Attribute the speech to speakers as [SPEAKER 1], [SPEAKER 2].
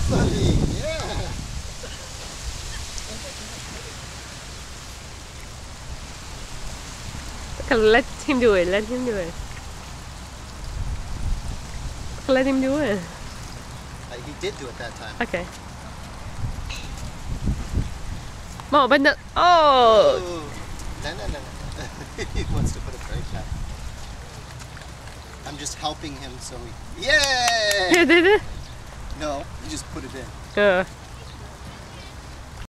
[SPEAKER 1] buddy. Yeah.
[SPEAKER 2] Let him do it. Let him do it. Let him do it.
[SPEAKER 1] He did do it that time.
[SPEAKER 2] Okay. More, but no. Oh!
[SPEAKER 1] No. He wants to put it right back. I'm just helping him so he... Yay!
[SPEAKER 2] You did it?
[SPEAKER 1] No, he just put it in.